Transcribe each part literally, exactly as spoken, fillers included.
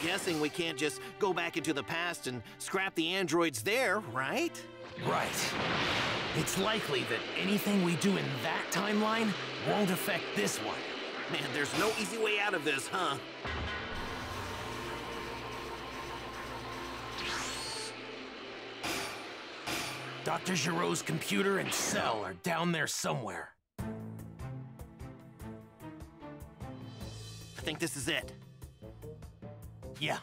guessing we can't just go back into the past and scrap the androids there, right? Right. It's likely that anything we do in that timeline won't affect this one. Man, there's no easy way out of this, huh? Doctor Giroux's computer and cell are down there somewhere. I think this is it. Yeah.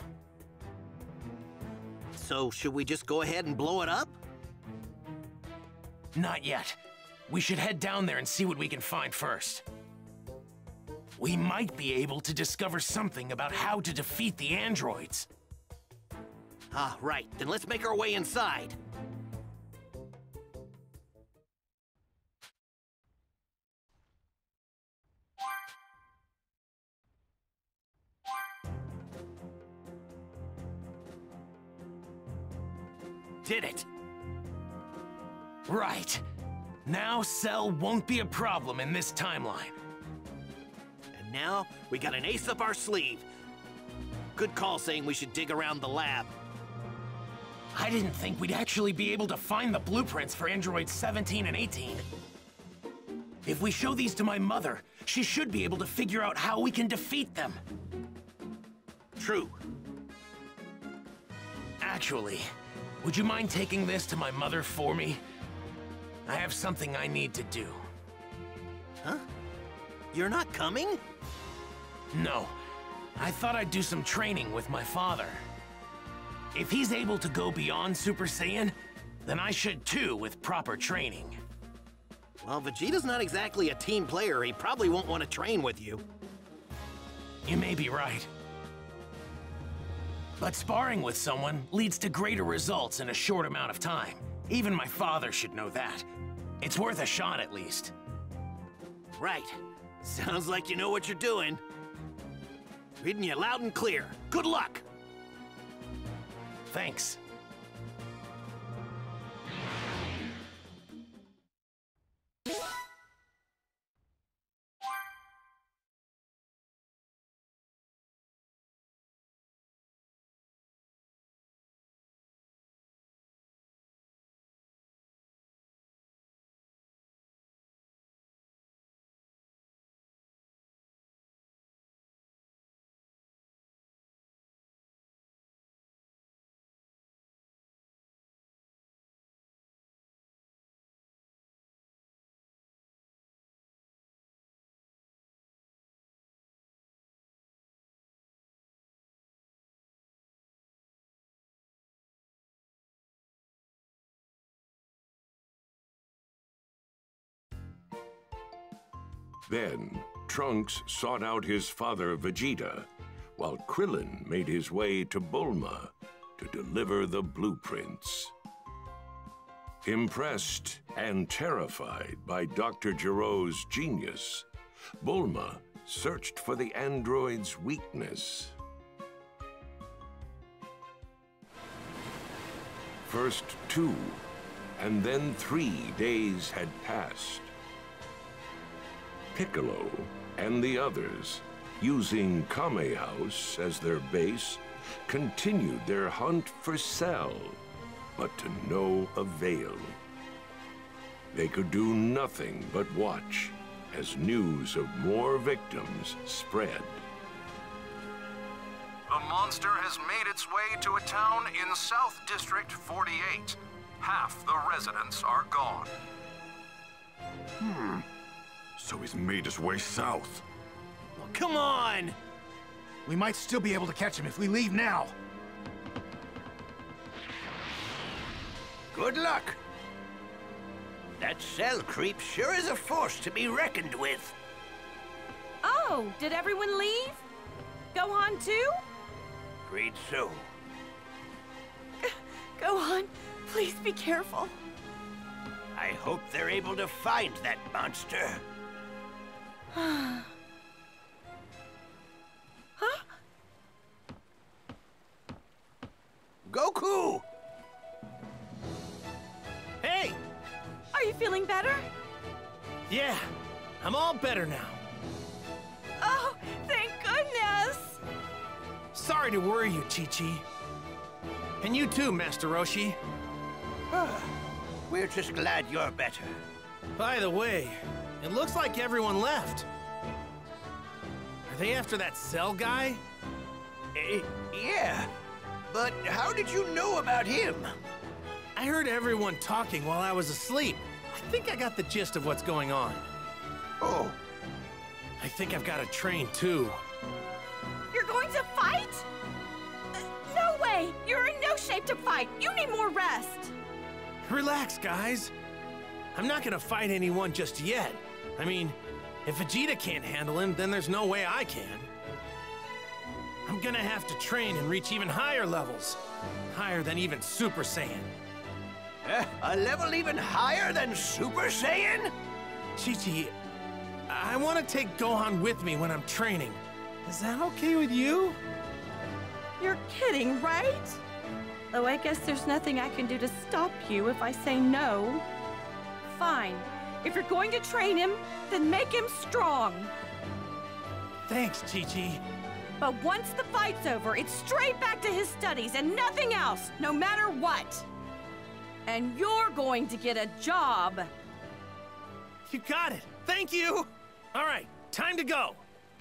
So, should we just go ahead and blow it up? Not yet. We should head down there and see what we can find first. We might be able to discover something about how to defeat the androids. Ah, right. Then let's make our way inside. Did it. Right. Now Cell won't be a problem in this timeline. And now, we got an ace up our sleeve. Good call saying we should dig around the lab. I didn't think we'd actually be able to find the blueprints for androids seventeen and eighteen. If we show these to my mother, she should be able to figure out how we can defeat them. True. Actually, would you mind taking this to my mother for me? I have something I need to do. Huh? You're not coming? No. I thought I'd do some training with my father. If he's able to go beyond Super Saiyan, then I should too with proper training. Well, Vegeta's not exactly a team player. He probably won't want to train with you. You may be right. But sparring with someone leads to greater results in a short amount of time. Even my father should know that. It's worth a shot at least. Right. Sounds like you know what you're doing. Reading you loud and clear. Good luck! Thanks. Then, Trunks sought out his father Vegeta, while Krillin made his way to Bulma to deliver the blueprints. Impressed and terrified by Doctor Giroux's genius, Bulma searched for the android's weakness. First two, and then three days had passed. Piccolo and the others, using Kame House as their base, continued their hunt for Cell, but to no avail. They could do nothing but watch as news of more victims spread. The monster has made its way to a town in South District forty-eight. Half the residents are gone. Hmm. So he's made his way south. Well, come on! We might still be able to catch him if we leave now. Good luck. That Cell creep sure is a force to be reckoned with. Oh, did everyone leave? Gohan too? Afraid so. Gohan, please be careful. I hope they're able to find that monster. Huh? Goku! Hey! Are you feeling better? Yeah, I'm all better now. Oh, thank goodness! Sorry sorry to worry you, Chi-Chi. And you too, Master Roshi. We're just glad you're better. By the way, it looks like everyone left. Are they after that Cell guy? Eh, yeah, but how did you know about him? I heard everyone talking while I was asleep. I think I got the gist of what's going on. Oh. I think I've got to train too. You're going to fight? Uh, no way! You're in no shape to fight. You need more rest. Relax, guys. I'm not gonna fight anyone just yet. I mean, if Vegeta can't handle him, then there's no way I can. I'm gonna have to train and reach even higher levels. Higher than even Super Saiyan. Uh, a level even higher than Super Saiyan? Chi-Chi, I want to take Gohan with me when I'm training. Is that okay with you? You're kidding, right? Though I guess there's nothing I can do to stop you if I say no. Fine. If you're going to train him, then make him strong. Thanks, Chi-Chi. But once the fight's over, it's straight back to his studies and nothing else, no matter what. And you're going to get a job. You got it. Thank you. All right, time to go.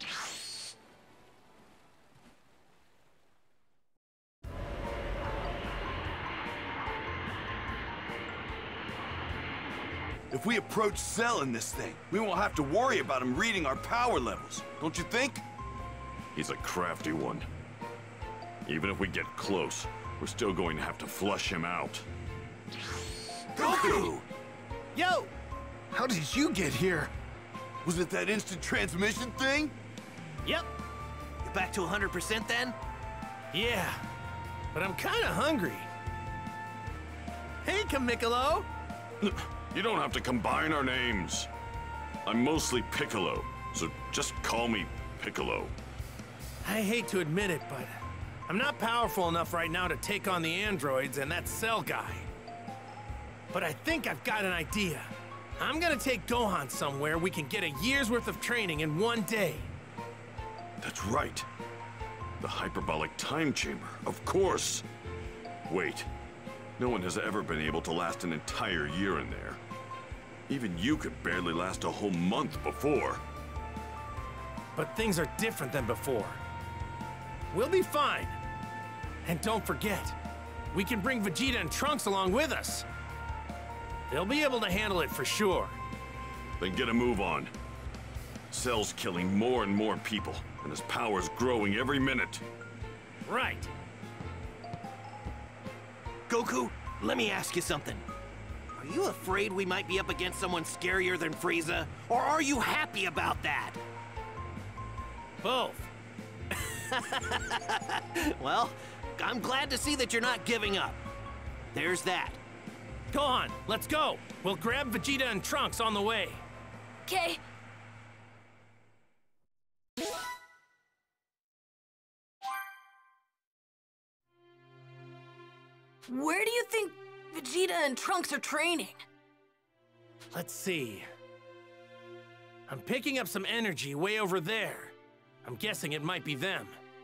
If we approach Cell in this thing, we won't have to worry about him reading our power levels, don't you think? He's a crafty one. Even if we get close, we're still going to have to flush him out. Goku! Yo! How did you get here? Was it that instant transmission thing? Yep. You back to one hundred percent then? Yeah, but I'm kind of hungry. Hey, Kamikolo! You don't have to combine our names. I'm mostly Piccolo, so just call me Piccolo. I hate to admit it, but I'm not powerful enough right now to take on the androids and that Cell guy. But I think I've got an idea. I'm gonna take Gohan somewhere we can get a year's worth of training in one day. That's right. The hyperbolic time chamber, of course. Wait, no one has ever been able to last an entire year in there. Even you could barely last a whole month before. But things are different than before. We'll be fine. And don't forget, we can bring Vegeta and Trunks along with us. They'll be able to handle it for sure. Then get a move on. Cell's killing more and more people, and his power's growing every minute. Right. Goku, let me ask you something. Are you afraid we might be up against someone scarier than Frieza? Or are you happy about that? Both. Well, I'm glad to see that you're not giving up. There's that. Gohan, let's go. We'll grab Vegeta and Trunks on the way. Okay. Where do you think Vegeta and Trunks are training? Let's see. I'm picking up some energy way over there. I'm guessing it might be them.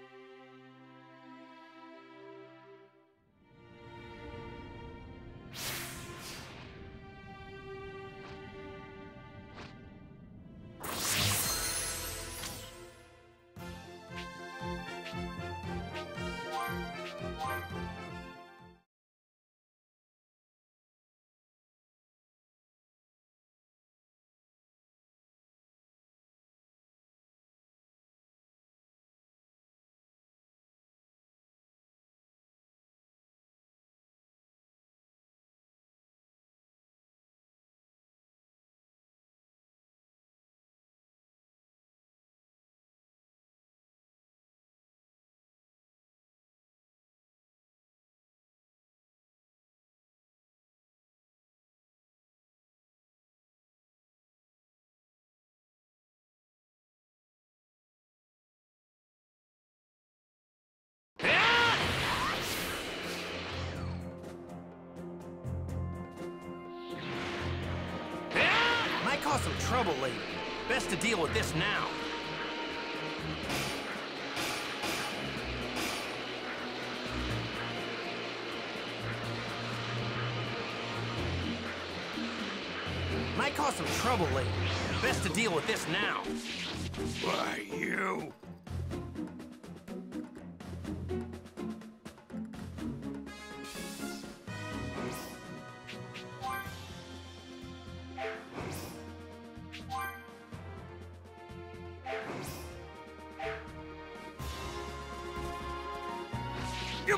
Might cause some trouble later. Best to deal with this now. Might cause some trouble later. Best to deal with this now. Why, you... Yep.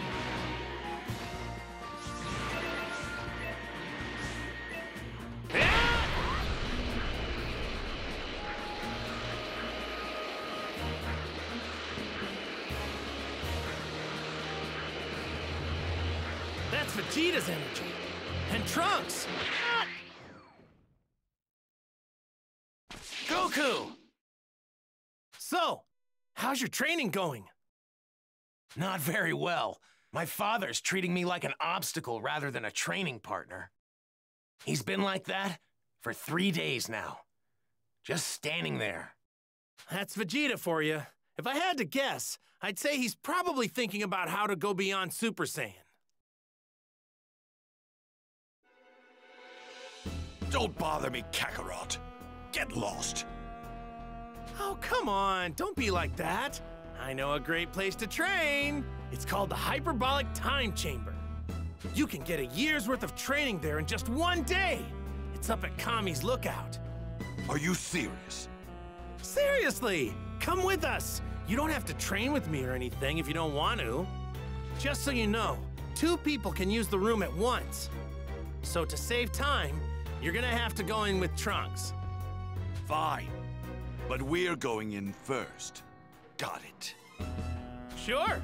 That's Vegeta's energy. And Trunks! Goku! So, how's your training going? Not very well. My father's treating me like an obstacle rather than a training partner. He's been like that for three days now. Just standing there. That's Vegeta for you. If I had to guess, I'd say he's probably thinking about how to go beyond Super Saiyan. Don't bother me, Kakarot. Get lost. Oh, come on. Don't be like that. I know a great place to train. It's called the Hyperbolic Time Chamber. You can get a year's worth of training there in just one day. It's up at Kami's Lookout. Are you serious? Seriously, come with us. You don't have to train with me or anything if you don't want to. Just so you know, two people can use the room at once. So to save time, you're gonna have to go in with Trunks. Fine. But we're going in first. Got it. Sure.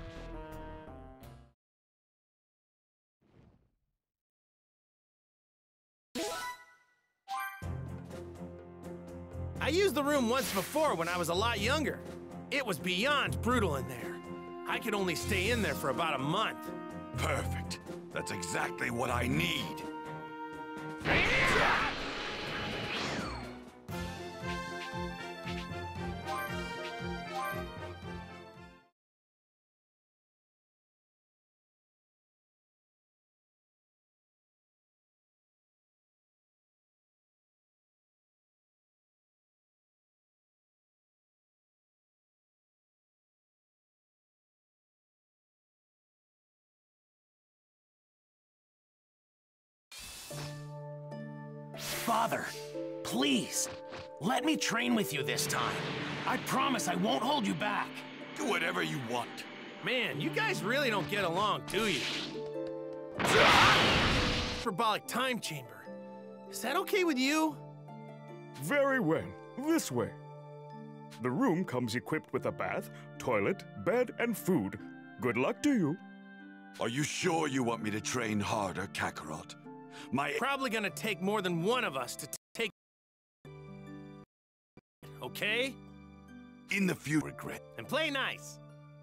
I used the room once before when I was a lot younger. It was beyond brutal in there. I could only stay in there for about a month. Perfect. That's exactly what I need. Father, please, let me train with you this time. I promise I won't hold you back. Do whatever you want. Man, you guys really don't get along, do you? Hyperbolic Time Chamber. Is that okay with you? Very well. This way. The room comes equipped with a bath, toilet, bed, and food. Good luck to you. Are you sure you want me to train harder, Kakarot? My... Probably gonna take more than one of us to take... Okay? In the future, regret. And play nice.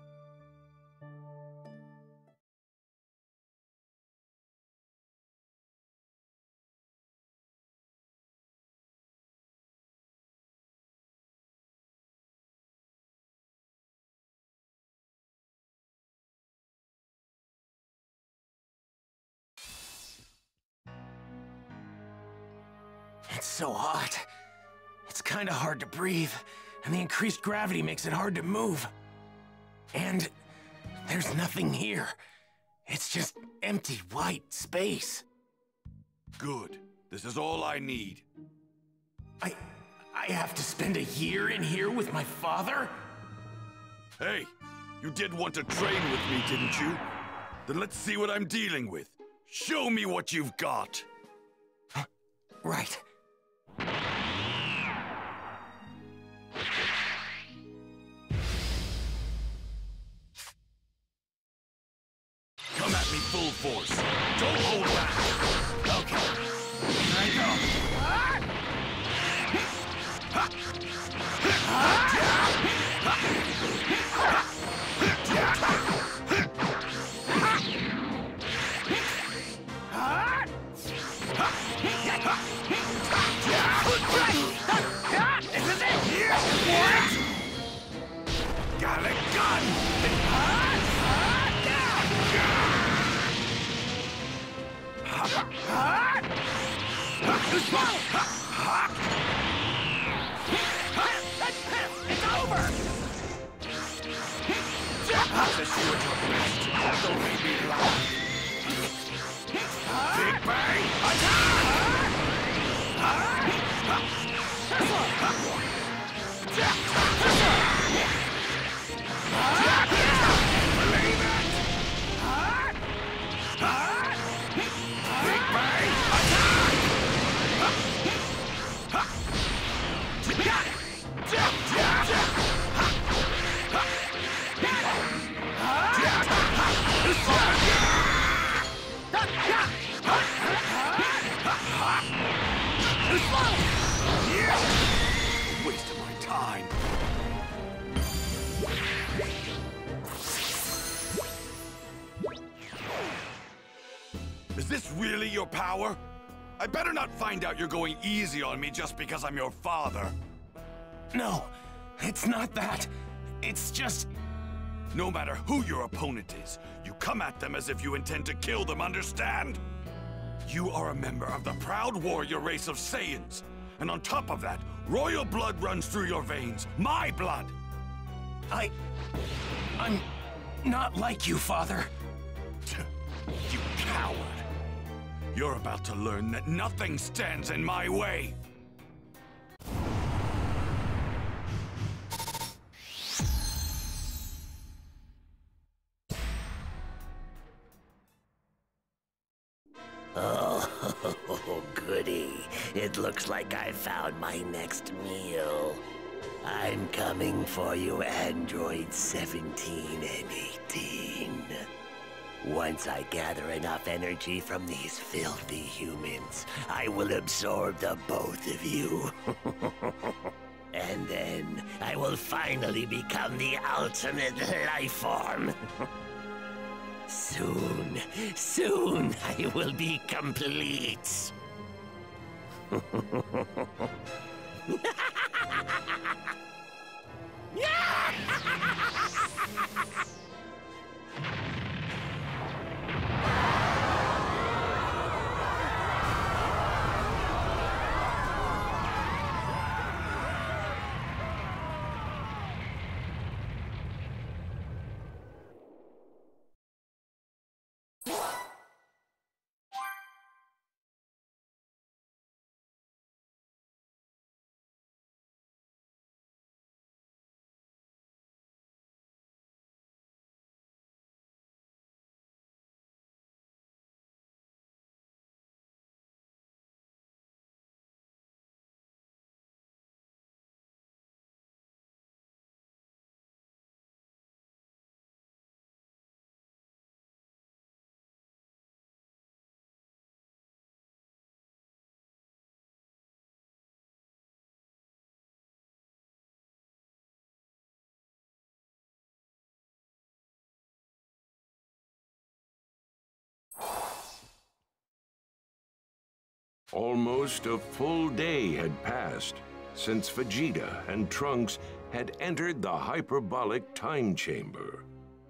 It's so hot. It's kinda hard to breathe, and the increased gravity makes it hard to move. And there's nothing here. It's just empty white space. Good. This is all I need. I... I have to spend a year in here with my father? Hey, you did want to train with me, didn't you? Then let's see what I'm dealing with. Show me what you've got. Huh? Right. Come at me full force. Don't hold back. Okay. Here I go. Isn't it here? What? Got a gun! It's over! I'll just do it your best. Don't make me laugh. Big Bang attack! Believe it! Big Bang attack! Waste of my time. Is this really your power? I better not find out you're going easy on me just because I'm your father. No, it's not that. It's just... No matter who your opponent is, you come at them as if you intend to kill them, understand? You are a member of the proud warrior race of Saiyans. And on top of that, royal blood runs through your veins. My blood! I... I'm not like you, Father. You coward. You're about to learn that nothing stands in my way. Oh, goody. It looks like I found my next meal. I'm coming for you, Android seventeen and eighteen. Once I gather enough energy from these filthy humans, I will absorb the both of you. And then I will finally become the ultimate life form. Soon, soon I will be complete. Almost a full day had passed since Vegeta and Trunks had entered the hyperbolic time chamber.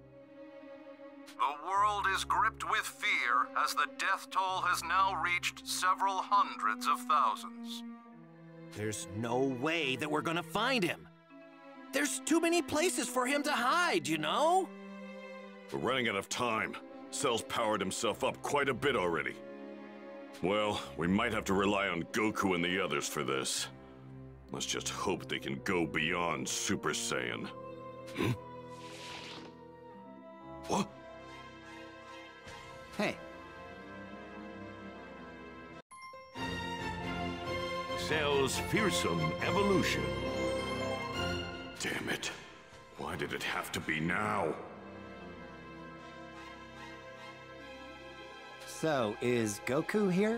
The world is gripped with fear as the death toll has now reached several hundreds of thousands. There's no way that we're gonna find him. There's too many places for him to hide, you know? We're running out of time. Cell's powered himself up quite a bit already. Well, we might have to rely on Goku and the others for this. Let's just hope they can go beyond Super Saiyan. Hmm? What? Hey. Cell's fearsome evolution. Damn it. Why did it have to be now? So, is Goku here?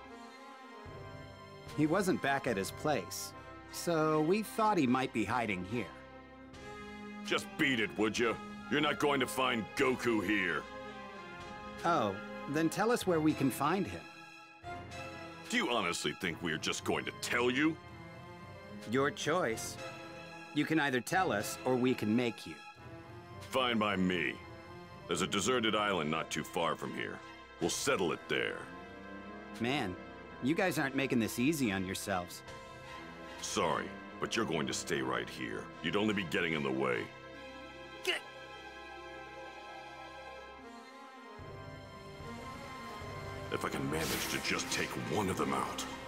He wasn't back at his place, so we thought he might be hiding here. Just beat it, would you? You're not going to find Goku here. Oh, then tell us where we can find him. Do you honestly think we're just going to tell you? Your choice. You can either tell us, or we can make you. Fine by me. There's a deserted island not too far from here. We'll settle it there. Man, You guys aren't making this easy on yourselves. Sorry, but you're going to stay right here. You'd only be getting in the way. Get... If I can manage to just take one of them out.